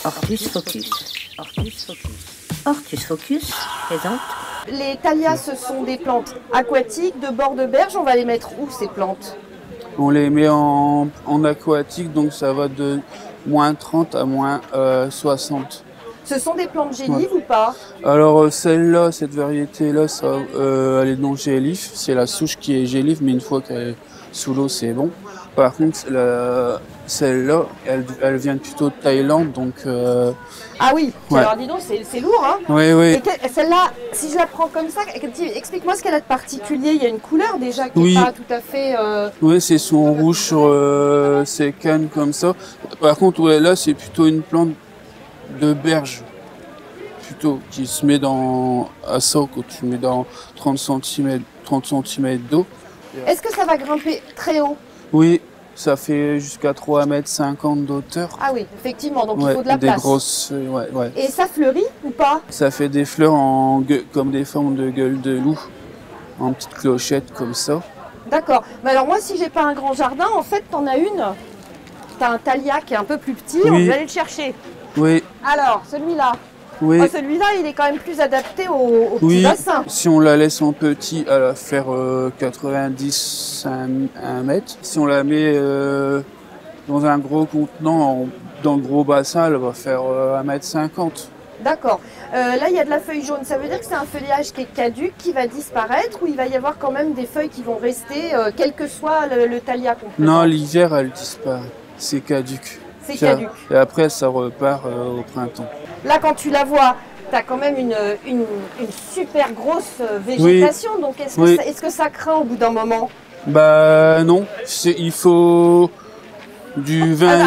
Ortus Focus. Ortus Focus. Ortus Focus présente. Les thallias, ce sont des plantes aquatiques de bord de berge. On va les mettre où, ces plantes? On les met en aquatique, donc ça va de moins 30 à moins 60. Ce sont des plantes gélives ou pas? Alors celle-là, cette variété-là, elle est non gélive. C'est la souche qui est gélive, mais une fois qu'elle est sous l'eau, c'est bon. Par contre, celle-là, elle vient plutôt de Thaïlande, donc... Ah oui, ouais. Alors dis donc, c'est lourd, hein? Oui, oui. Et celle-là, si je la prends comme ça, explique-moi ce qu'elle a de particulier. Il y a une couleur déjà qui oui. n'est pas tout à fait... Oui, c'est son rouge sur ses cannes comme ça. Par contre, ouais, là, c'est plutôt une plante de berge, plutôt, qui se met à ça, quand tu mets dans 30 cm d'eau. Est-ce que ça va grimper très haut? Oui, ça fait jusqu'à 3,50 m d'hauteur. Ah oui, effectivement, donc ouais, il faut de la des place. Grosses, ouais. Et ça fleurit ou pas? Ça fait des fleurs comme des formes de gueule de loup, en petites clochettes comme ça. D'accord. Mais alors moi, si j'ai pas un grand jardin, en fait, t'en as une. T'as un thalia qui est un peu plus petit, oui. On va aller le chercher. Oui. Alors, celui-là. Oui. Oh, celui-là, il est quand même plus adapté au petit oui. bassin. Si on la laisse en petit, elle va faire 90 1 mètre. Si on la met dans un gros contenant, dans le gros bassin, elle va faire 1,50 m. D'accord. Là, il y a de la feuille jaune. Ça veut dire que c'est un feuillage qui est caduc, qui va disparaître, ou il va y avoir quand même des feuilles qui vont rester, quel que soit le thalia qu'on présente? Non, l'hiver, elle disparaît. C'est caduc. C'est caduc. Et après, ça repart au printemps. Là, quand tu la vois, tu as quand même une super grosse végétation. Oui. Donc, est-ce que ça craint au bout d'un moment? Bah non, il faut du 20...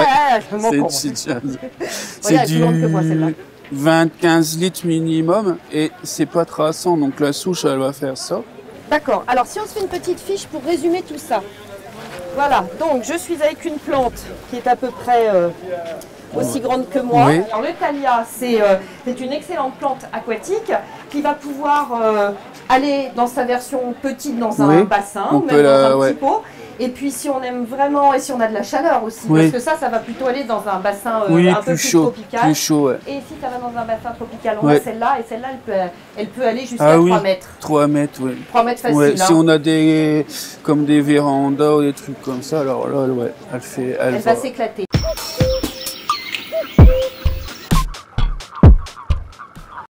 c'est du 20-15 litres minimum et c'est pas traçant. Donc la souche, elle va faire ça. D'accord. Alors, si on se fait une petite fiche pour résumer tout ça. Voilà, donc je suis avec une plante qui est à peu près aussi grande que moi. Oui. Alors le thalia, c'est une excellente plante aquatique qui va pouvoir aller dans sa version petite dans un bassin ou même dans un petit pot. Et puis si on aime vraiment, et si on a de la chaleur aussi, parce que ça va plutôt aller dans un bassin un peu plus tropical. Plus chaud, ouais. Et si ça va dans un bassin tropical, on a celle-là, et celle-là, elle peut aller jusqu'à 3 mètres. 3 mètres, oui. 3 mètres facile. Ouais, hein. si on a comme des vérandas ou des trucs comme ça, alors là, elle va s'éclater.